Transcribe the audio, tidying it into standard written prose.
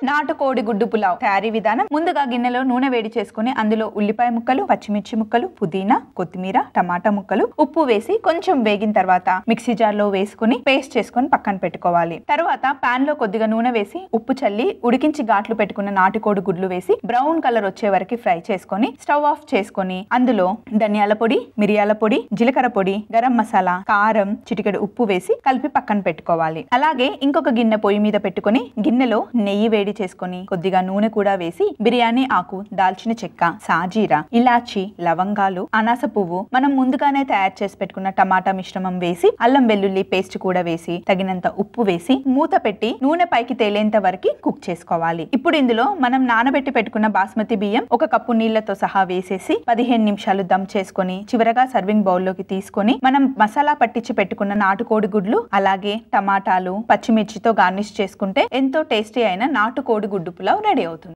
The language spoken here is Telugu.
నాటుకోడి గుడ్డు పులావ్ తయారీ విధానం. ముందుగా గిన్నెలో నూనె వేడి చేసుకుని అందులో ఉల్లిపాయ ముక్కలు, పచ్చిమిర్చి ముక్కలు, పుదీనా, కొత్తిమీర, టమాటా ముక్కలు, ఉప్పు వేసి కొంచెం వేగిన తర్వాత మిక్సీ జార్ లో వేసుకుని పేస్ట్ చేసుకుని పక్కన పెట్టుకోవాలి. తర్వాత పాన్ లో కొద్దిగా నూనె వేసి ఉప్పు చల్లి ఉడికించి ఘాట్లు పెట్టుకున్న నాటుకోడి గుడ్లు వేసి బ్రౌన్ కలర్ వచ్చే వరకు ఫ్రై చేసుకొని స్టవ్ ఆఫ్ చేసుకొని అందులో ధనియాల పొడి, మిరియాల పొడి, జీలకర్ర పొడి, గరం మసాలా, కారం, చిటికెడు ఉప్పు వేసి కలిపి పక్కన పెట్టుకోవాలి. అలాగే ఇంకొక గిన్నె పొయ్యి మీద పెట్టుకుని గిన్నెలో నెయ్యి వేడి చేసుకొని కొద్దిగా నూనె కూడా వేసి బిర్యానీ ఆకు, దాల్చిన చెక్క, సాజీరా, ఇలాచి, లవంగాలు, అనాస పువ్వు, మనం ముందుగానే తయారు చేసి పెట్టుకున్న టమాటా మిశ్రమం వేసి అల్లం వెల్లుల్లి పేస్ట్ కూడా వేసి తగినంత ఉప్పు వేసి మూత పెట్టి నూనె పైకి తేలేంత వరకు కుక్ చేసుకోవాలి. ఇప్పుడు ఇందులో మనం నానబెట్టి పెట్టుకున్న బాస్మతి బియ్యం 1 కప్పు నీళ్లతో సహా వేసేసి 15 నిమిషాలు దమ్ చేసుకొని చివరగా సర్వింగ్ బౌల్ లోకి తీసుకొని మనం మసాలా పట్టించి పెట్టుకున్న నాటుకోడి గుడ్లు అలాగే టమాటాలు, పచ్చిమిర్చితో గార్నిష్ చేసుకుంటే ఎంతో టేస్టీ అయిన నాటుకోడి గుడ్డు పులావ్ రెడీ అవుతుంది.